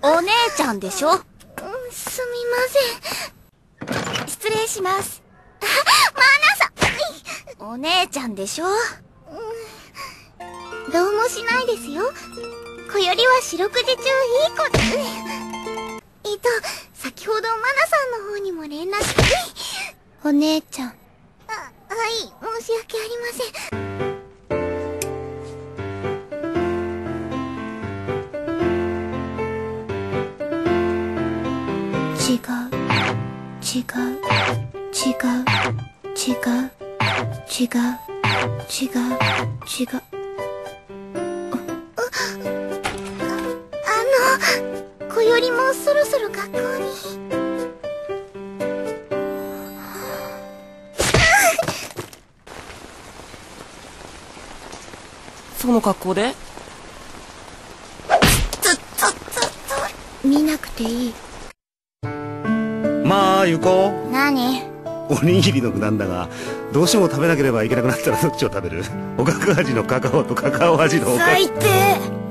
お姉ちゃんでしょ。 すみません。 失礼します。 マナさん。 お姉ちゃんでしょ。 どうもしないですよ。小よりは四六時中いい子で。先ほどマナさんの方にも連絡。 お姉ちゃん。 はい、申し訳ありません。 違う違う違う違う違う違う違う。 小よりもそろそろ学校に。 その格好で見なくていい。 まあ行こう。 何？ おにぎりの具なんだが、どうしても食べなければいけなくなったらどっちを食べる？おかか味のカカオとカカオ味のおかか。 最低。